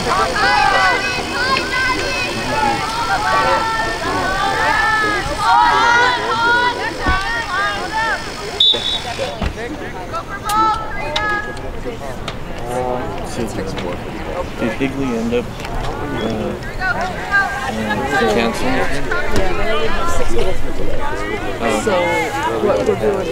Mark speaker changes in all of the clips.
Speaker 1: Did Higley end up canceling?
Speaker 2: Yeah, they only have 6 goals for today. So what we're doing is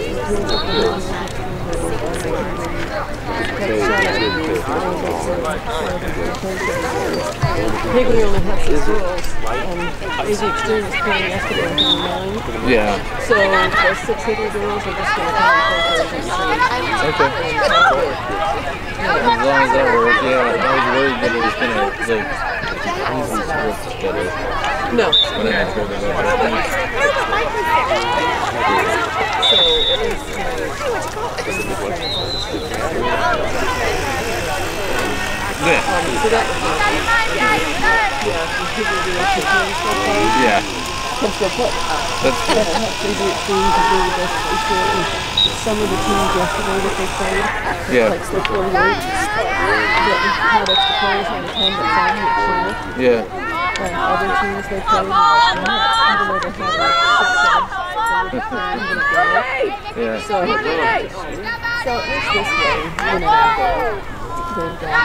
Speaker 2: Higley only has 6 girls, and AZ Extreme is playing yesterday with 9.
Speaker 1: Yeah.
Speaker 2: So those 6 Higley girls are just going to come and play.
Speaker 1: Okay. As long as that works, yeah. I was worried that it was going to, like, easy work together.
Speaker 2: No.
Speaker 1: When I had to go to the
Speaker 2: So it is.
Speaker 1: Yeah.
Speaker 2: So that was
Speaker 1: yeah.
Speaker 2: That's cool.
Speaker 1: That's cool.
Speaker 2: Some of the teams yesterday that they played, like Slip 48, that had extra players on the 10 that signed it for.
Speaker 1: Yeah.
Speaker 2: And other teams they played, even though they had like 6 subs,
Speaker 1: Yeah.
Speaker 2: so at least this way, you know, they've got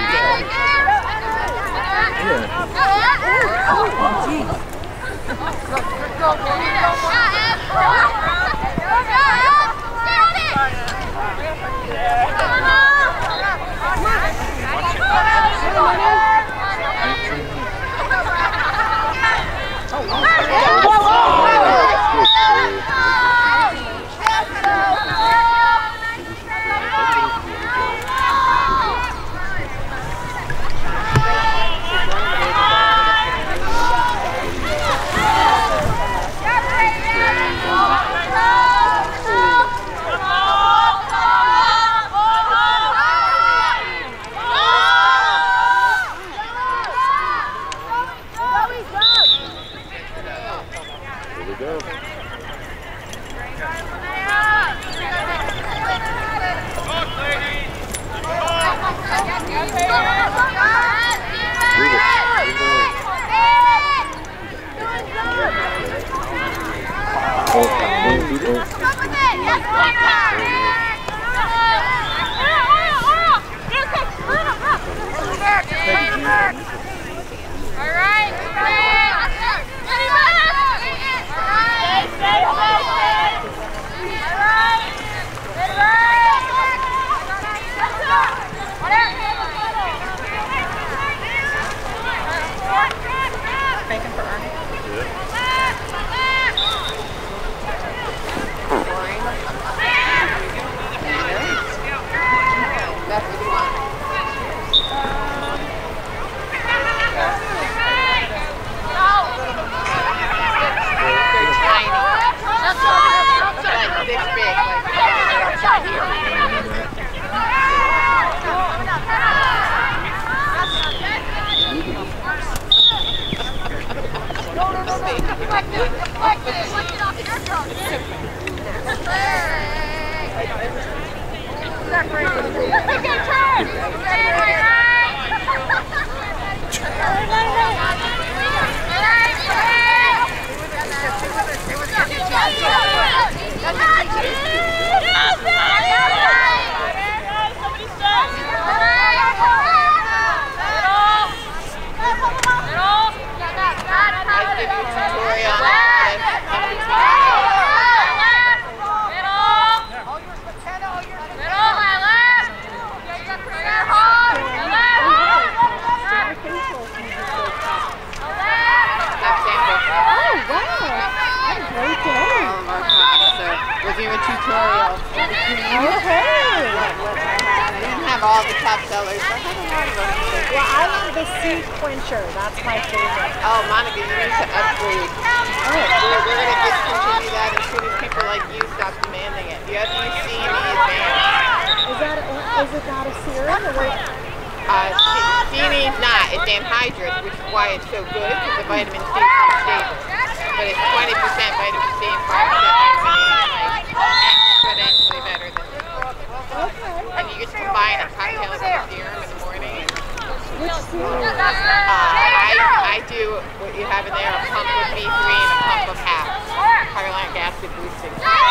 Speaker 3: I do what you have in there, a pump of B3 and a pump of half. Carolina acid boosting.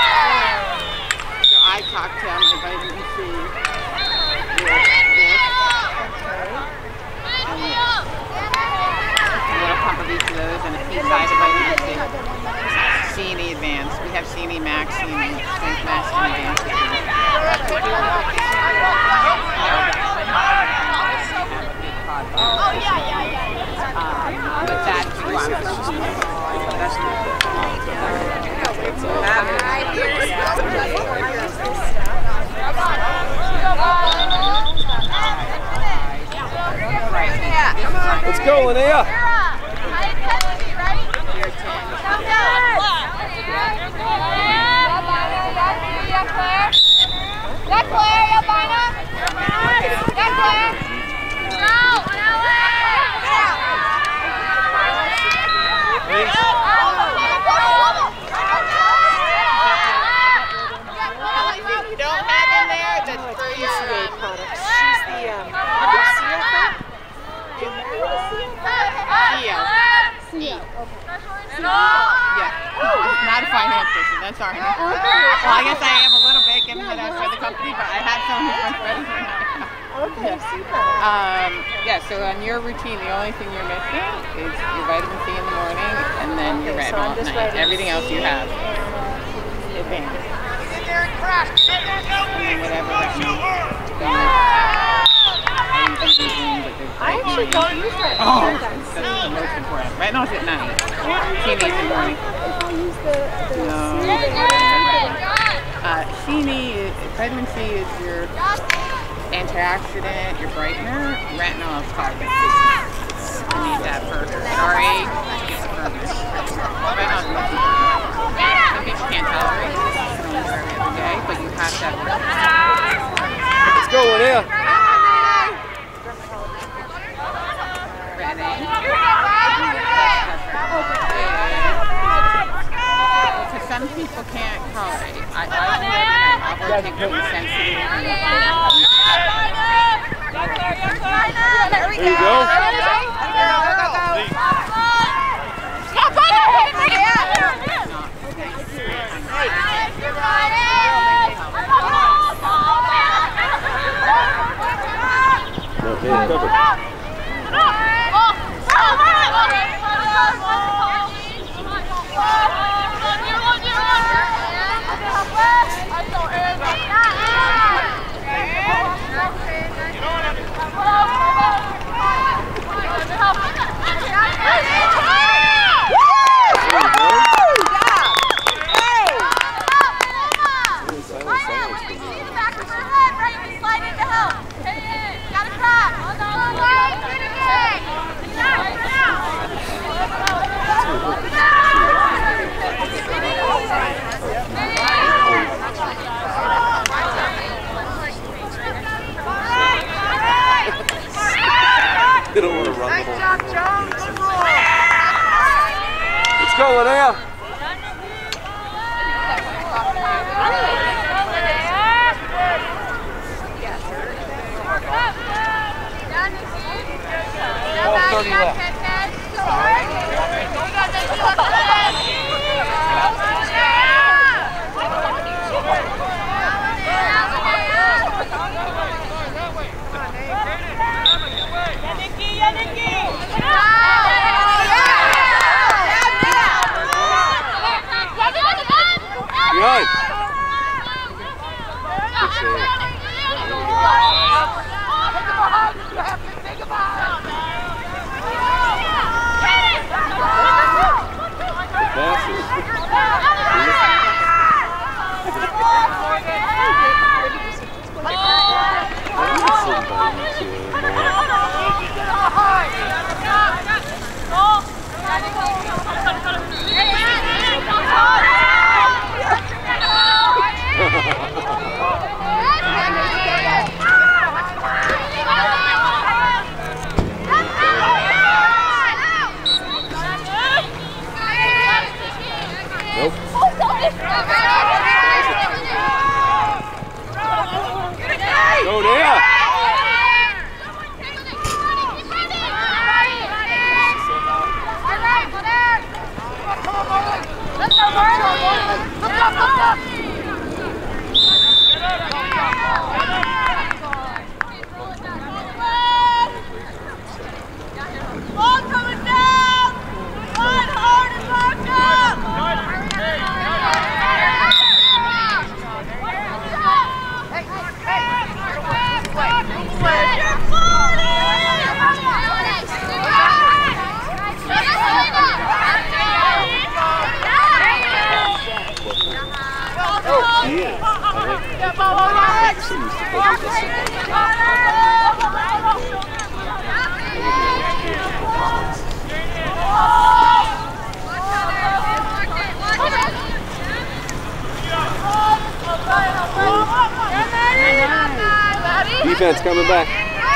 Speaker 3: So I talked to my vitamin C with this. A little pump of each of those and a pea side of vitamin C. C&E Advanced. We have C&E Max, C&E Strength Max, and Advanced. But that's what
Speaker 4: Let's go, Linnea.
Speaker 3: Not a finance person, that's all right. Well, I guess I am a little bit given that I was for the company, but I had someone who's much better than I.
Speaker 2: Okay, super.
Speaker 3: Yeah, so on your routine, the only thing you're missing is your vitamin C in the morning and then your retinol at night. Everything else you have. Advanced. And then whatever that means.
Speaker 2: I actually don't use retinol.
Speaker 3: Oh, that's the most important. Retinol's at night. C&E's in the morning.
Speaker 2: If I use the
Speaker 3: C&E, vitamin C is your antioxidant, your brightener. Retinol is carbon. You need that for our age to get the firmness. Retinol is most important. Some people can't tolerate it. You can only wear it every day, but you have to have it.
Speaker 4: Let's go, Linnea.
Speaker 3: Some people can't tolerate. I do every night. I'll take them sensitive.
Speaker 4: There we go. Okay, covered. They don't want to run the whole thing. Let's go, Linnea. Oh, 30 left. Behind. Good save. Good passes. I need somebody to defense coming back.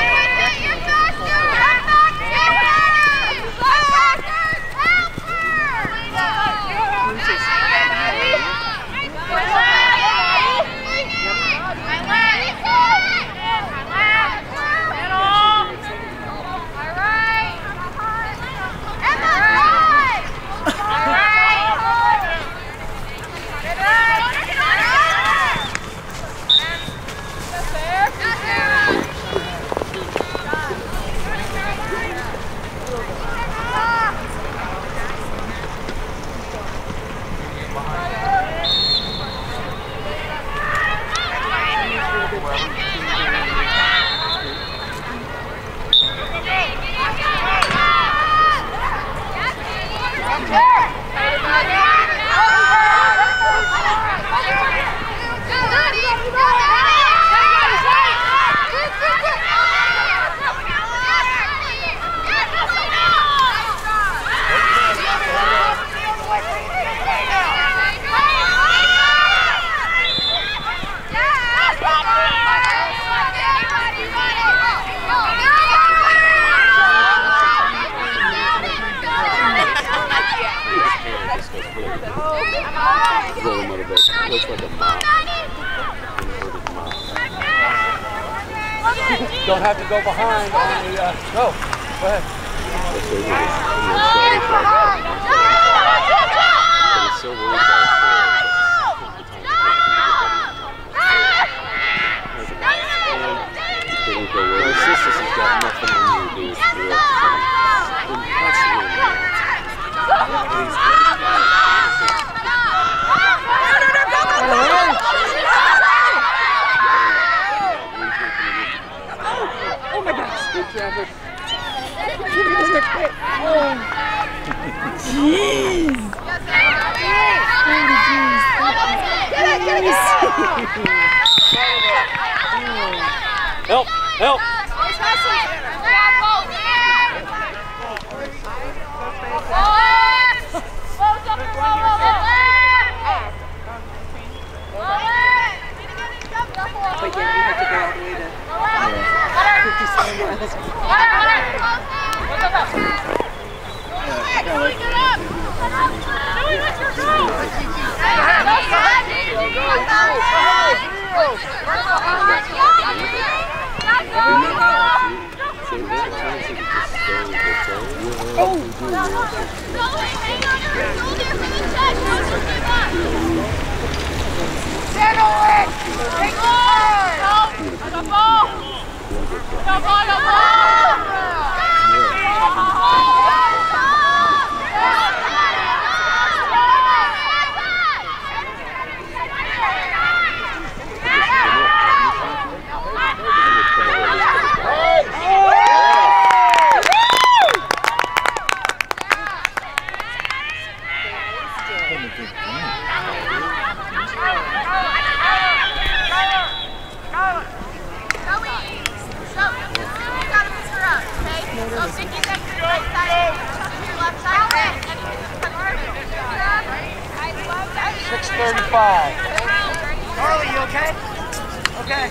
Speaker 5: Don't have to go behind on the, go ahead.
Speaker 4: Narcissus has got nothing on you, dude.
Speaker 2: Oh my gosh.
Speaker 4: Good traffic.
Speaker 2: Jeez.
Speaker 4: Help! Help!
Speaker 2: But yeah, we have to go all the way to 57 miles.
Speaker 5: Carly, you okay? Okay.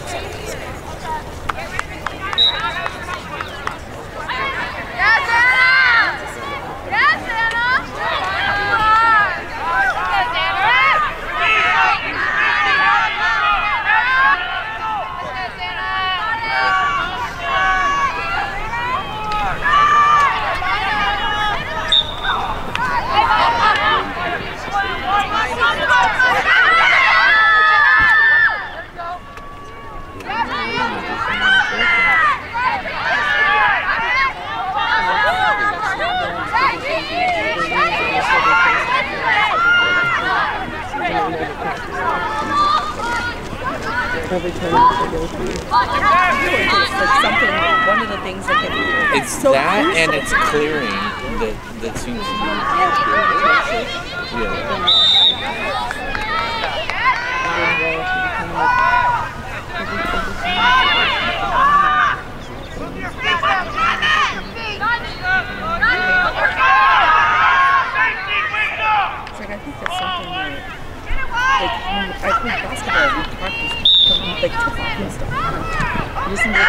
Speaker 2: Every time I go through. It's like something, one of the things that can be.
Speaker 1: It's so that gruesome. And it's clearing that seems to be.
Speaker 2: It's like I think that's something that, like when I played basketball, we practiced like tip-off and stuff. Listen to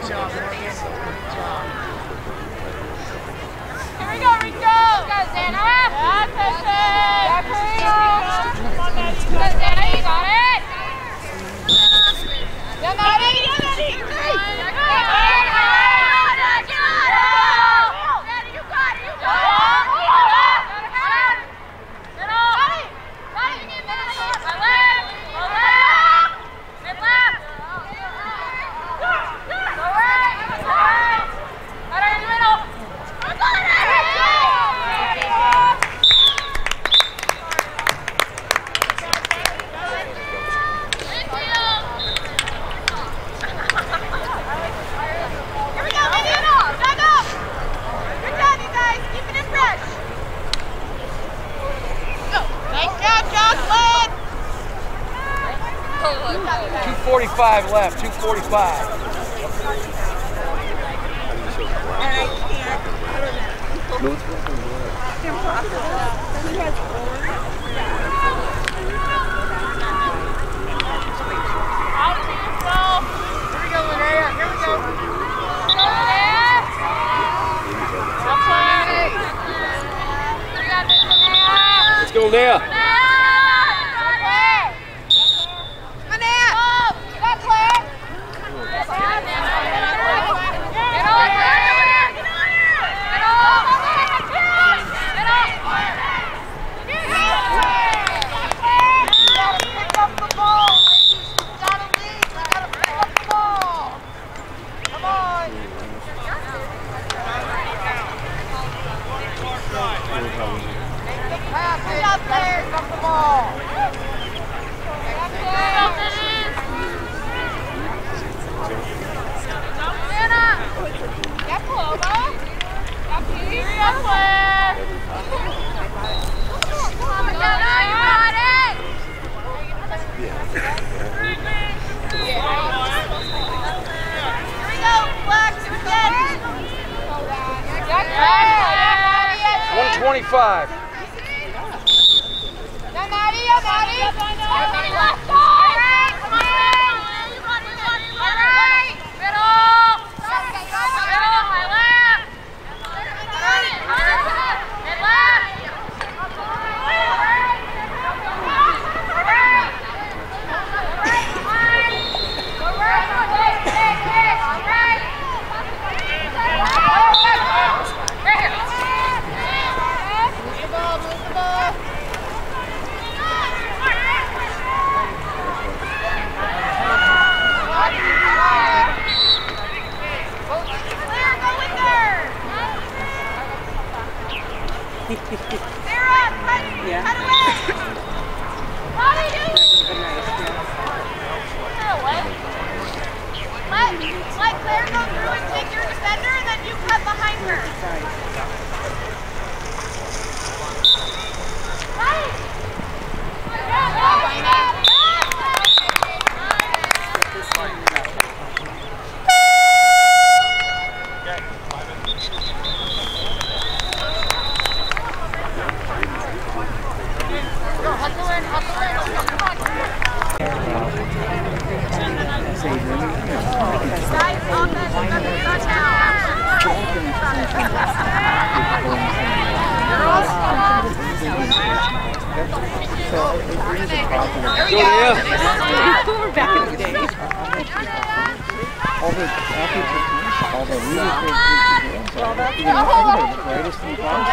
Speaker 3: we go, Rico! Go, Zana! That's it! Go, Zana, you got it! Go, Maddie! Go, Maddie!
Speaker 5: Left, 2:45. Let's go now.
Speaker 3: Let Claire go through and take your defender, and then you cut behind her.
Speaker 2: We're back in the day.
Speaker 6: All the athletes, all the leaders, the greatest in class,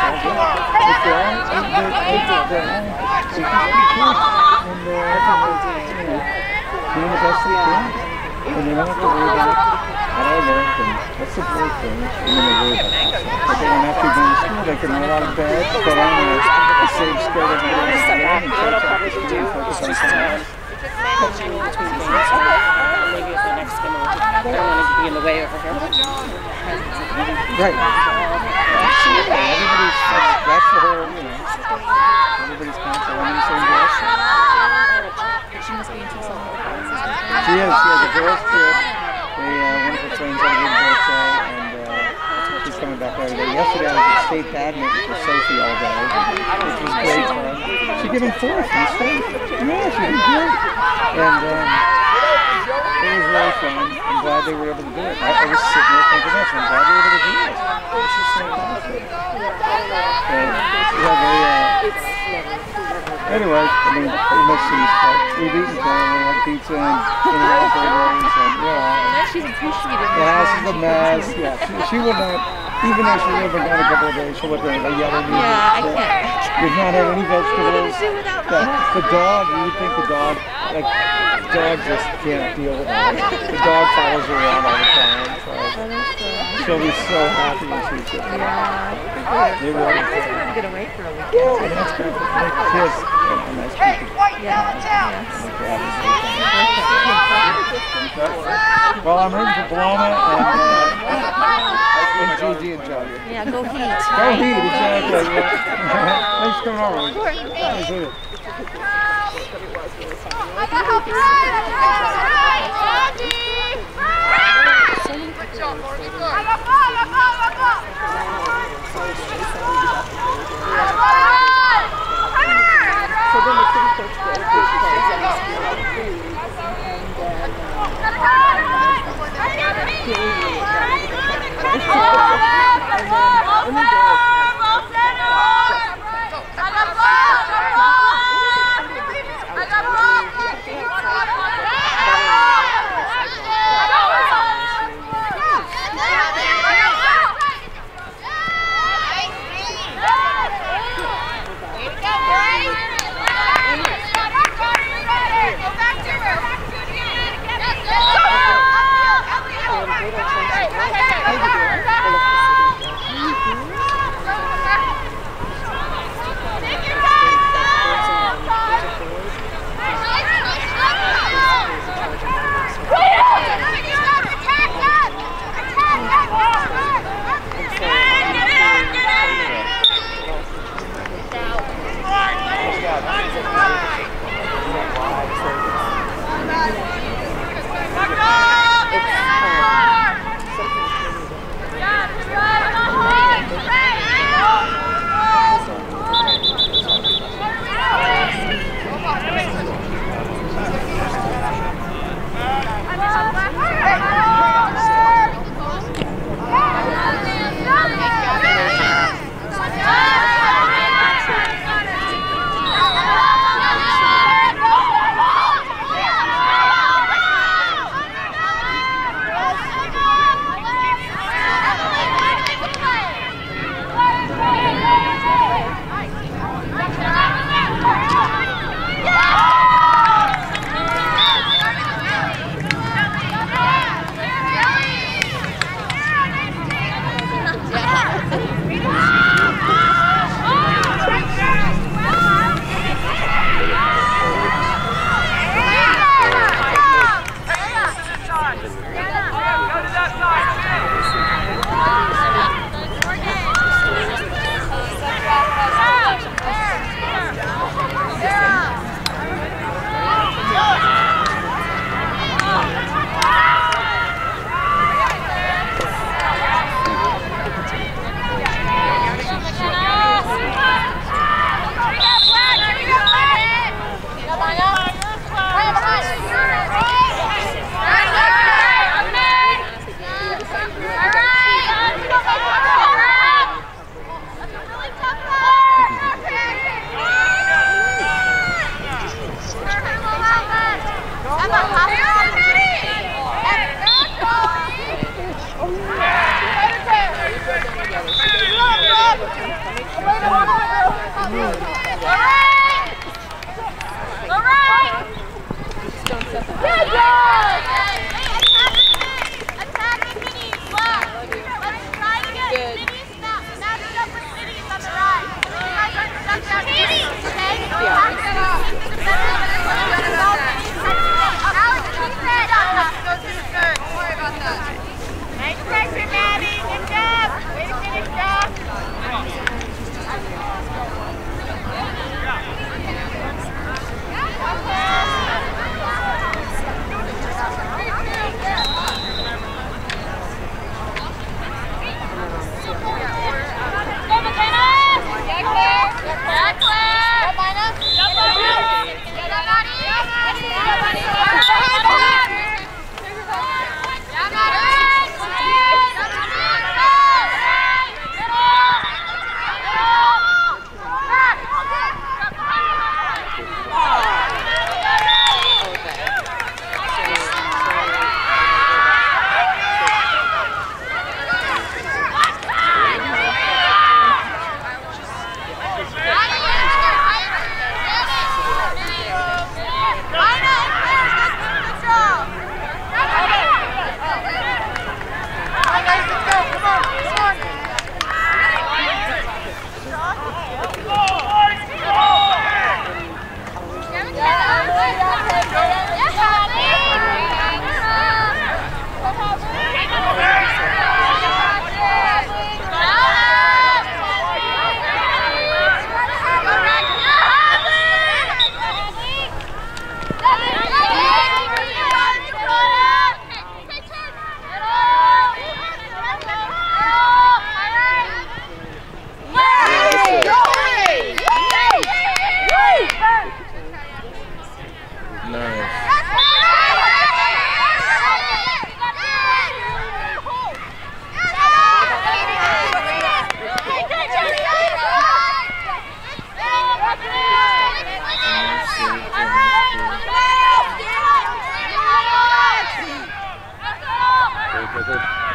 Speaker 6: doing the best they can, and they don't have to worry about what I learned and what's the boy thing, and then they worry about that. But they don't have to go to school, they can roll out of bed, put on the same skirt every day, and focus on something.
Speaker 2: Managing between games. Maybe if the next game I don't want to be in the way over here.
Speaker 6: Right. Everybody's, that's the whole, you know, everybody's constant in the same direction.
Speaker 2: She must be into some of the classes.
Speaker 6: She is, the girls trip. They, one of her friends had a good birthday, and she's coming back every day. Yesterday I was at state badminton for Sophie all day, which was great fun. She's getting fourth in state. Yeah, she did great. And was really fun. I'm glad they were able to do it. I was sitting there thinking this. I'm glad they were able to do this. It's just so awesome. Anyway, I mean, we miss these, but we've eaten currently, we had pizza and in-and-out burgers, and yeah.
Speaker 2: She's appreciated.
Speaker 6: The house is a mess. Yeah, she will not, even though she's only been gone a couple of days, she'll look at me yell at me.
Speaker 2: Yeah, I can't.
Speaker 6: We've not had any vegetables. The dog, you would think the dog, like, the dog just can't deal with it. The dog follows her around all the time. So she'll be so happy when she's there.
Speaker 2: Yeah,
Speaker 6: They really
Speaker 2: it's hard to get away for a weekend.
Speaker 6: yeah, and that's good. Like kids, nice people. Well, I'm rooting for Paloma and Gigi and Johnny.
Speaker 2: Yeah, go Heat.
Speaker 6: Go Heat, exactly. Yeah. Thanks for coming over. Nice to
Speaker 2: So then the city coach goes,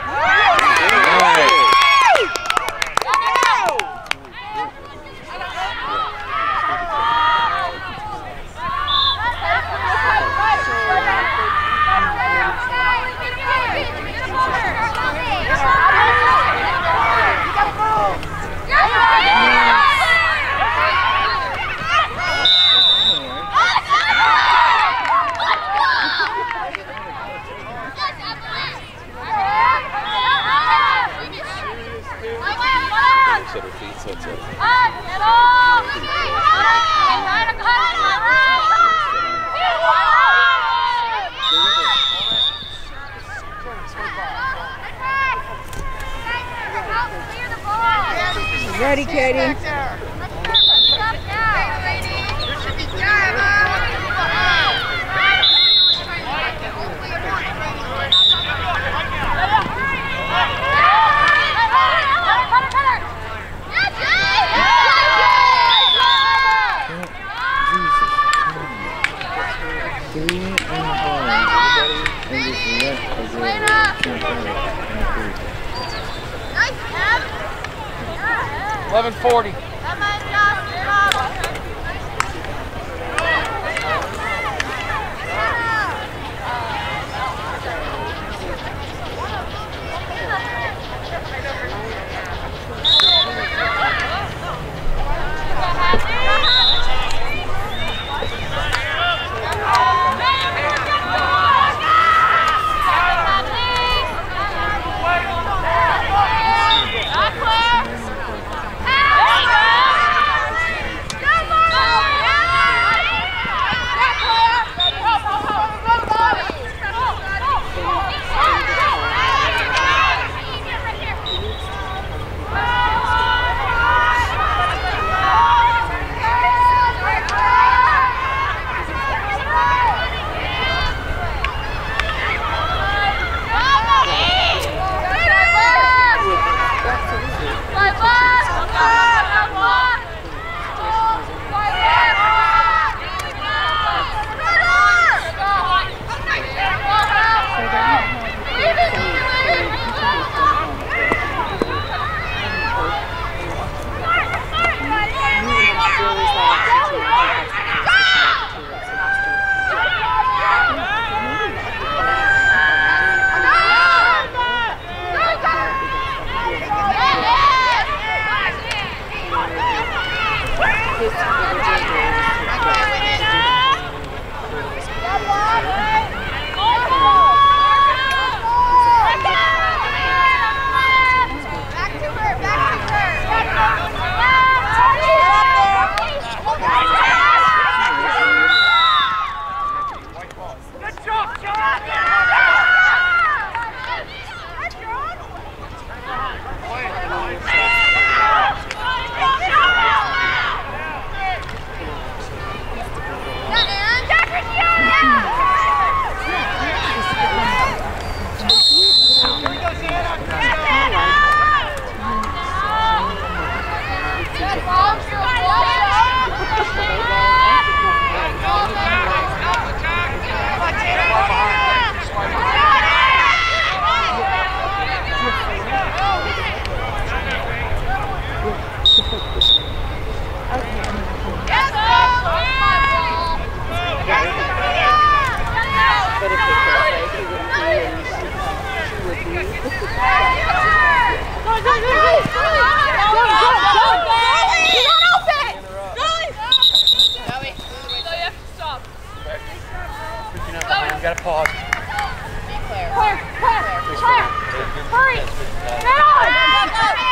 Speaker 2: Ready, Katie.
Speaker 5: $11.40. Gotta pause.
Speaker 3: Be clear.
Speaker 7: Hurry! Get on!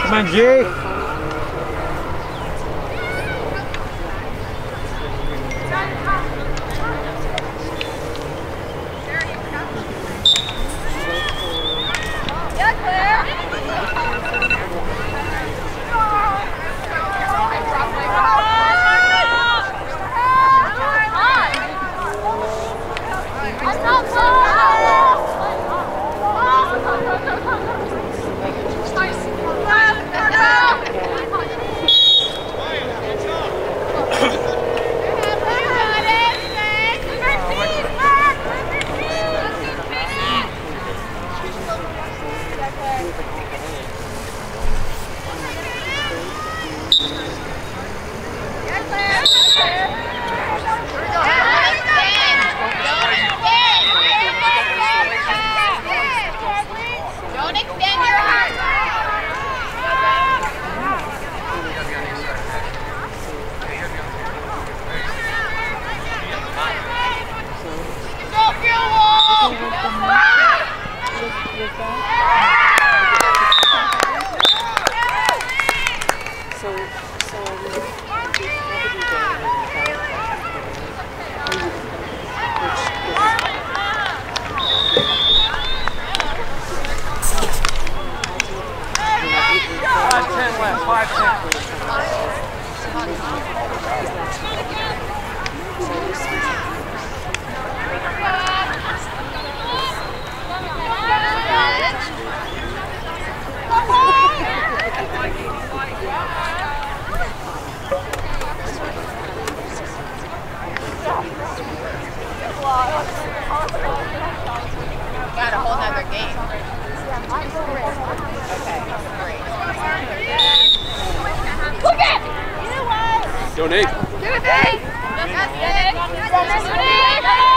Speaker 6: Come on, Jay.
Speaker 3: Got a whole nother game. Okay, great.
Speaker 4: Go, Nate.
Speaker 7: Do it, Nate! That's it!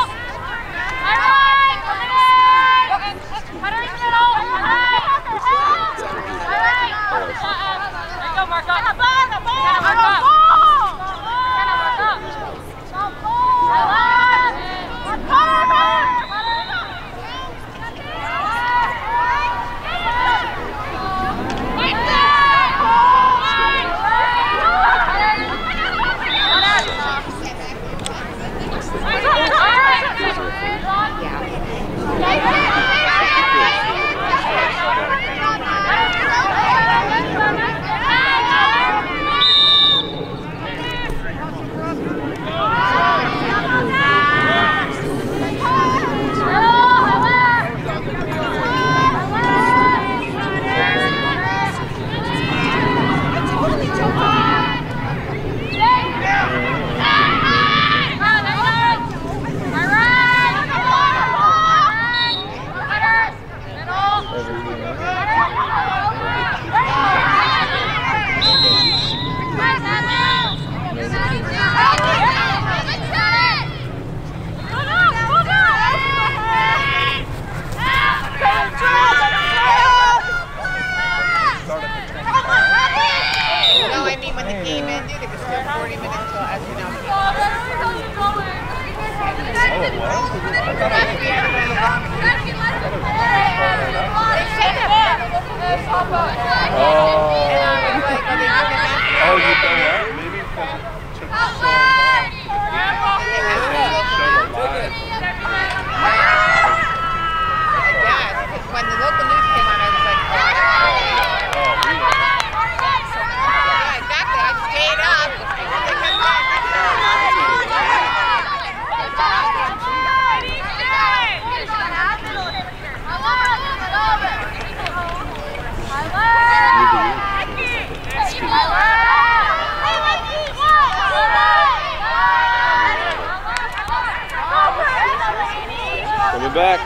Speaker 4: Coming back.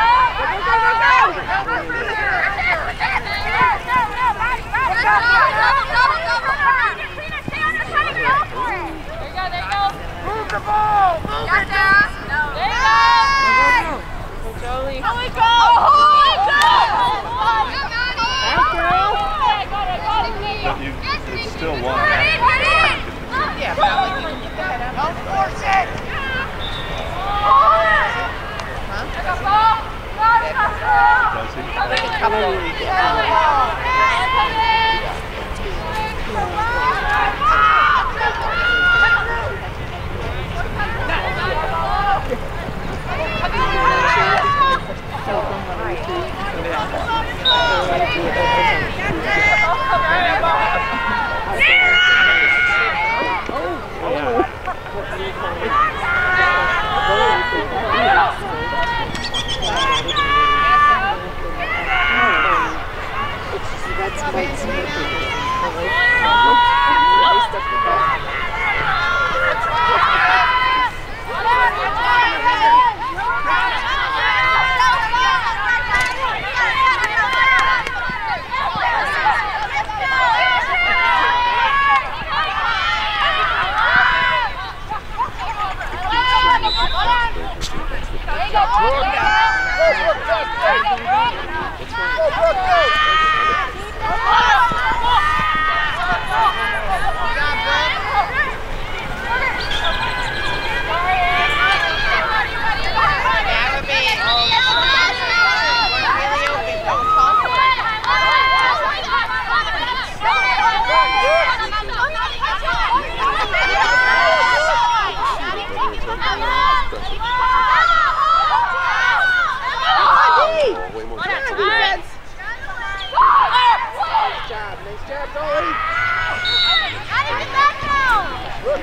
Speaker 7: Move the ball! Move it! There you go!
Speaker 2: Jolie.
Speaker 7: Oh, we go!
Speaker 4: It's still one.
Speaker 3: Yeah, but you can get the head up.
Speaker 7: Don't force it!
Speaker 4: Does he?
Speaker 3: A couple.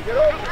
Speaker 7: Get over